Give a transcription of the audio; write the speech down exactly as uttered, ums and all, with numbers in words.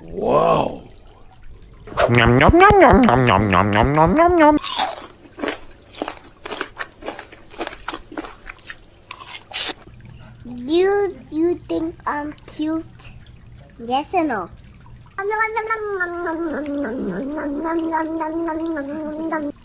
Wow. Yum yum yum yum yum yum yum yum yum yum yum. You you think I'm cute? Yes or no?